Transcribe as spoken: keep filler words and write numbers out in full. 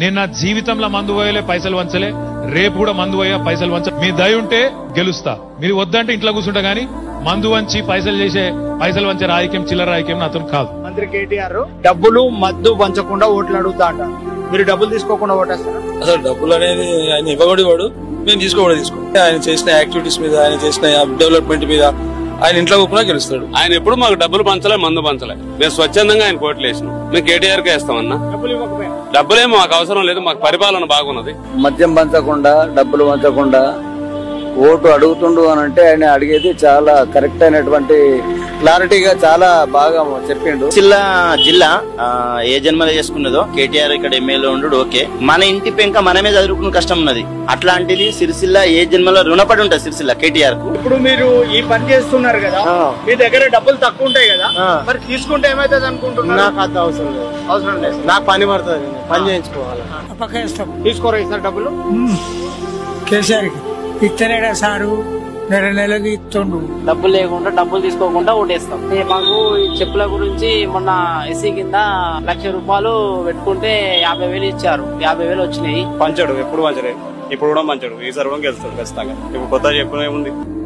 నేను నా జీవితంలో మందు పోయలే, పైసలు వంచలే, రేపు కూడా మందు పోయా, పైసలు వంచ. మీ దయ ఉంటే గెలుస్తా, మీరు వద్దంటే ఇంట్లో కూర్చుంటా గానీ మందు వంచి పైసలు చేసే, పైసలు వంచే రాజకీయం చిల్లర రాజకీయం నాతో కాదు. మంత్రి కేటీఆర్ డబ్బులు మద్దు వంచకుండా ఓట్లు అడుగుతా అంట, మీరు డబ్బులు తీసుకోకుండా ఓటేస్తారా? అసలు డబ్బులు అనేది ఆయన ఇవ్వకూడదు, వాడు మేము తీసుకోకూడదు. తీసుకోండి ఆయన చేసిన యాక్టివిటీస్ మీద, ఆయన చేసిన డెవలప్మెంట్ మీద ఆయన ఇంట్లో కూడా గెలుస్తాడు. ఆయన ఎప్పుడు మాకు డబ్బులు పంచలే, మందు పంచలే. మేము స్వచ్ఛందంగా ఆయన కోట్లు వేసినాం. మేము కేటీఆర్ కే వేస్తామన్నా. డబ్బులేమో మాకు అవసరం లేదు, మాకు పరిపాలన బాగున్నది. మద్యం పంచకుండా, డబ్బులు పంచకుండా ఓటు అడుగుతుండు అని అంటే ఆయన అడిగేది చాలా కరెక్ట్ అయినటువంటి క్లారిటీగా చాలా బాగా చెప్పిండు. సిరిసిల్ల జిల్లా ఏ జన్మలో చేసుకున్నదో కేటీఆర్ ఇక్కడ ఎమ్మెల్యే ఉండు ఓకే, మన ఇంటి పెంక మనమే చదువుకున్న కష్టం ఉన్నది. అట్లాంటిది సిరిసిల్ల ఏ జన్మలో రుణపడి ఉంటుంది సిరిసిల్ల కేటీఆర్ కు. ఇప్పుడు మీరు ఈ పని చేస్తున్నారు కదా, మీ దగ్గర డబ్బులు తక్కువ ఉంటాయి కదా, మరి తీసుకుంటే ఏమైతుంది అనుకుంటున్నారు? నాకు అంత అవసరం లేదు, అవసరం లేదు, నాకు పని పడుతుంది, పని చేయించుకోవాలి. తీసుకోరా ఈసారి డబ్బులు కేసీఆర్ ఇస్తలేడా సారు, నెల నెలకి ఇస్తుండు. డబ్బులు లేకుండా డబ్బులు తీసుకోకుండా ఓటేస్తాం. మాకు ఈ చెప్పుల గురించి మొన్న ఎస్సీ కింద లక్ష రూపాయలు పెట్టుకుంటే యాభై వేలు ఇచ్చారు, యాభై వేలు వచ్చినాయి. పంచడు, ఎప్పుడు పంచలేదు, ఇప్పుడు కూడా పంచడు, ఈసారి కూడా గెలుస్తాడు ఖచ్చితంగా. ఇప్పుడు కొత్త చెప్పులు ఏముంది.